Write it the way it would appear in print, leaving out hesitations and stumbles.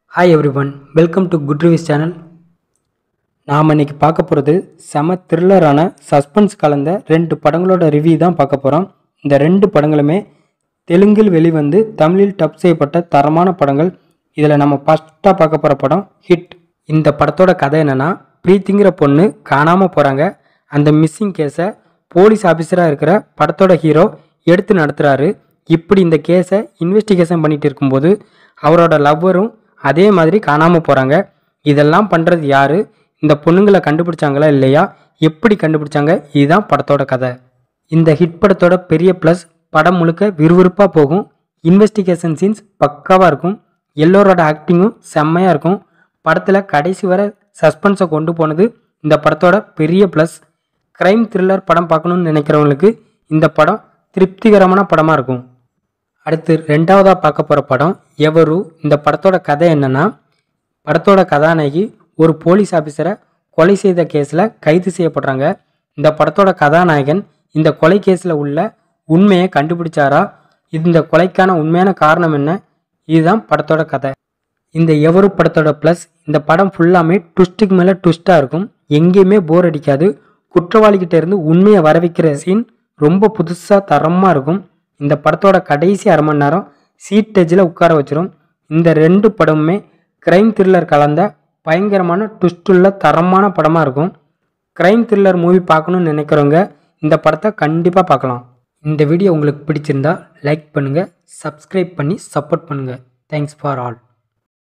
Hi everyone, welcome to Good Reviews channel. நாம் இன்னைக்கு பார்க்க போகிறது செம த்ரில்லரான சஸ்பென்ஸ் கலந்த ரெண்டு படங்களோட ரிவ்யூ தான் பார்க்க போகிறோம். இந்த ரெண்டு படங்களுமே தெலுங்கில் வெளிவந்து தமிழில் டப் செய்யப்பட்ட தரமான படங்கள். இதில் நம்ம ஃபஸ்ட்டாக பார்க்க போகிற படம் ஹிட். இந்த படத்தோட கதை என்னென்னா, பிரீத்திங்கிற பொண்ணு காணாமல் போகிறாங்க. அந்த மிஸ்ஸிங் கேஸை போலீஸ் ஆஃபீஸராக இருக்கிற படத்தோட ஹீரோ எடுத்து நடத்துகிறாரு. இப்படி இந்த கேஸை இன்வெஸ்டிகேஷன் பண்ணிட்டு இருக்கும்போது அவரோட லவ்வரும் அதே மாதிரி காணாமல் போகிறாங்க. இதெல்லாம் பண்ணுறது யார், இந்த பொண்ணுங்களை கண்டுபிடிச்சாங்களா இல்லையா, எப்படி கண்டுபிடிச்சாங்க, இதுதான் படத்தோட கதை. இந்த ஹிட் படத்தோட பெரிய ப்ளஸ், படம் முழுக்க விறுவிறுப்பாக போகும். இன்வெஸ்டிகேஷன் சீன்ஸ் பக்காவாக இருக்கும். எல்லோரோட ஆக்டிங்கும் செம்மையாக இருக்கும். படத்தில் கடைசி வரை சஸ்பென்ஸை கொண்டு போனது இந்த படத்தோட பெரிய ப்ளஸ். க்ரைம் த்ரில்லர் படம் பார்க்கணுன்னு நினைக்கிறவங்களுக்கு இந்த படம் திருப்திகரமான படமாக இருக்கும். அடுத்து ரெண்டாவதாக பார்க்க போகிற படம் எவரு. இந்த படத்தோட கதை என்னென்னா, படத்தோட கதாநாயகி ஒரு போலீஸ் ஆஃபீஸரை கொலை செய்த கேஸில் கைது செய்யப்படுறாங்க. இந்த படத்தோட கதாநாயகன் இந்த கொலை கேஸில் உள்ள உண்மையை கண்டுபிடிச்சாரா, இந்த கொலைக்கான உண்மையான காரணம் என்ன, இதுதான் படத்தோட கதை. இந்த எவரு படத்தோட ப்ளஸ், இந்த படம் ஃபுல்லாமே ட்விஸ்ட்டுக்கு மேலே ட்விஸ்ட்டாக இருக்கும். எங்கேயுமே போர் அடிக்காது. குற்றவாளிகிட்ட இருந்து உண்மையை வர வைக்கிற சீன் ரொம்ப புதுசாக தரமாக இருக்கும். இந்த படத்தோட கடைசி அரை மணி நேரம் சீட் டச்சில் உட்கார வச்சிரும். இந்த ரெண்டு படமுமே க்ரைம் த்ரில்லர் கலந்த பயங்கரமான ட்விஸ்ட்டுள்ள தரமான படமாக இருக்கும். க்ரைம் த்ரில்லர் மூவி பார்க்கணுன்னு நினைக்கிறவங்க இந்த படத்தை கண்டிப்பாக பார்க்கலாம். இந்த வீடியோ உங்களுக்கு பிடிச்சிருந்தா லைக் பண்ணுங்கள், சப்ஸ்கிரைப் பண்ணி சப்போர்ட் பண்ணுங்கள். Thanks for all.